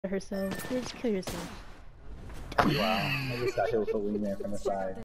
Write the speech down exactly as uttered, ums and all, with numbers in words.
herself. Just kill yourself. Wow, I just got hit with a wingman from the side.